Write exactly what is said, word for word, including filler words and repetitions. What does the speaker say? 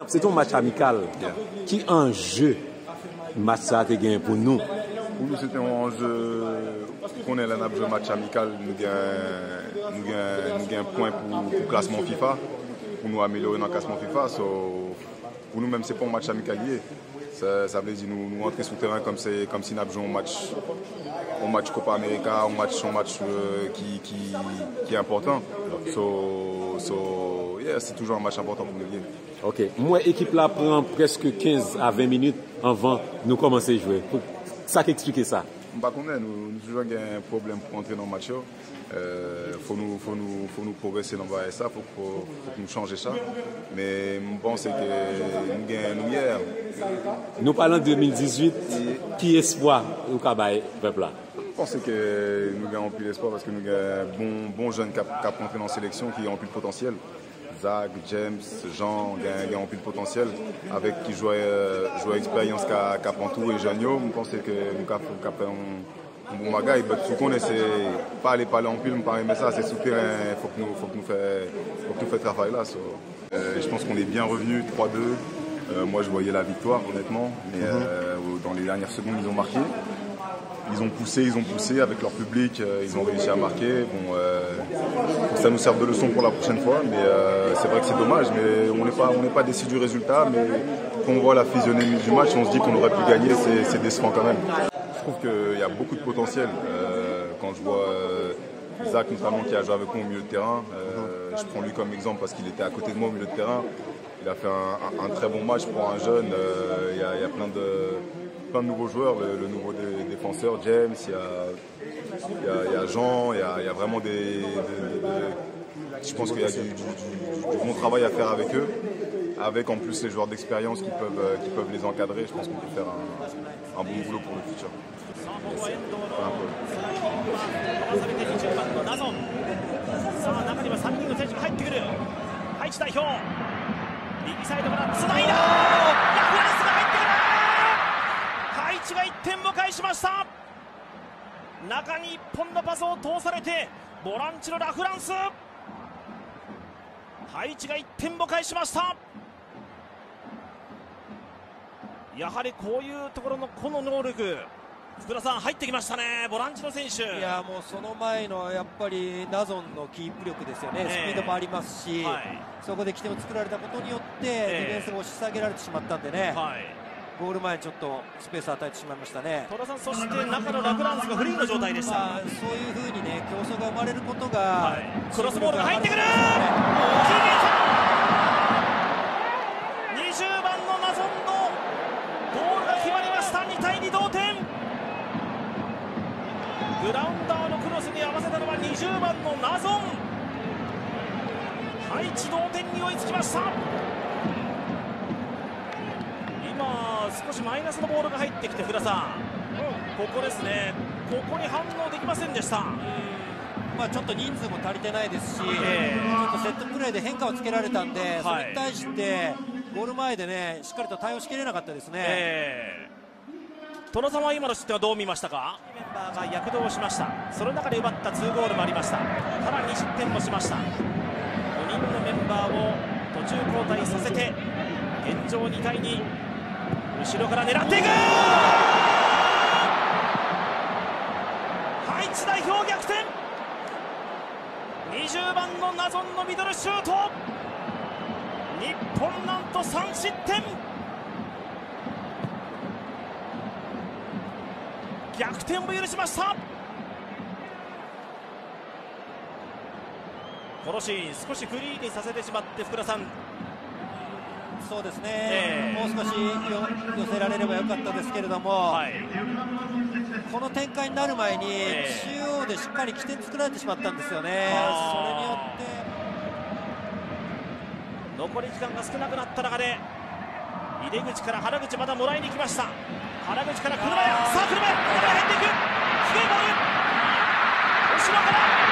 C'est un match amical. Yeah. Qui enjeu match ça a gagné pour nous? Pour nous, c'était un enjeu qu'on ait un match amical, nous gagnons un point pour le classement FIFA, pour nous améliorer dans le classement FIFA. So, pour nous, même, ce n'est pas un match amical lié. Ça, ça veut dire nous, nous entrer sur le terrain comme, comme si nous avions un match, un match Copa América, un match, un match euh, qui, qui, qui est important. So, so, yeah, c'est toujours un match important pour nous lier. Ok. Moi, l'équipe là prend presque quinze à vingt minutes avant de nous commencer à jouer. Ça qui explique ça? Nous avons toujours un problème pour entrer dans le match. Il euh, faut, nous, faut, nous, faut nous progresser dans ça, il faut, faut, faut nous changer ça. Mais je pense que nous gagnons hier. Nous parlons de deux mille dix-huit. Et qui espoir au Kabaye, peuple là? Je pense que nous gagnons plus d'espoir parce que nous avons des bons, bons jeunes qui ont entré dans la sélection qui ont plus de potentiel. Zach, James, Jean, qui ont plus de potentiel, avec qui jouent euh, expérience qu'à Pantou et Janio. Je pense que nous avons fait un bon bagage. Mais ce qu'on essaie pas aller parler en pile, me paraît, mais ça, c'est souterrain. Il faut que nous, faut que nous fassions ce travail là. So, euh, je pense qu'on est bien revenu, trois deux. Euh, moi, je voyais la victoire, honnêtement. Mais euh, dans les dernières secondes, ils ont marqué. Ils ont poussé, ils ont poussé avec leur public, euh, ils ont réussi à marquer. Bon, euh, ça nous sert de leçon pour la prochaine fois, mais euh, c'est vrai que c'est dommage, mais on n'est pas, on n'est pas déçu du résultat. Mais quand on voit la physionomie du match, on se dit qu'on aurait pu gagner, c'est décevant quand même. Je trouve qu'il y a beaucoup de potentiel. Euh, quand je vois euh, Zach notamment qui a joué avec moi au milieu de terrain, euh, je prends lui comme exemple parce qu'il était à côté de moi au milieu de terrain. Il a fait un, un, un très bon match pour un jeune. Euh, il y a, il y a plein de plein de nouveaux joueurs, le, le nouveau dé, défenseur James, il y a, il y a, il y a Jean, il y a, il y a vraiment des, des, des, des je pense qu'il y a du, du, du, du bon travail à faire avec eux, avec en plus les joueurs d'expérience qui peuvent, qui peuvent les encadrer. Je pense qu'on peut faire un, un bon boulot pour le futur. 愛知がいってんを返しました。中にいっぽんのパスを通されてボランチのラ・フランス、愛知がいってんを返しました。やはりこういうところの個の能力、福田さん入ってきましたね、ボランチの選手。 いやもうその前のやっぱりナゾンのキープ力ですよね、スピードもありますし、はい、そこで起点を作られたことによってディフェンスが押し下げられてしまったんでね、はい、ゴール前にちょっとスペースを与えてしまいましたね。 戸田さん、そして中のラ・フランスがフリーの状態でした。 まあ、そういうふうにね競争が生まれることが、 はい、クロスボールが入ってくる、にじゅうばんのナゾンのゴールが決まりました。にたいに同点。グラウンダーのクロスに合わせたのはにじゅうばんのナゾン。愛知同点に追いつきました。今少しマイナスのボールが入ってきて、福田さん、ここですね、ここに反応できませんでした。 まあ、ちょっと人数も足りてないですし、えー、ちょっとセットプレーで変化をつけられたんで、はい、それに対してゴール前でねしっかりと対応しきれなかったですね。えー、戸田さんは今の失点はどう見ましたか？メンバーが躍動しました。その中で奪ったにゴールもありました。さらに失点もしました。ごにんのメンバーを途中交代させて現状にたいに、後ろから狙っていく。愛知代表逆転。にじゅうばんのナゾンのミドルシュート。日本なんとさん失点。逆転を許しました。このシーン少しフリーにさせてしまって、福田さん、 そうですね、えー、もう少し寄せられればよかったですけれども、はい、この展開になる前に、えー、中央でしっかり起点作られてしまったんですよね。それによって残り時間が少なくなった中で、入り口から原口またもらいに行きました。原口から車屋、さあ車屋、中に入っていく、低いボール、後ろから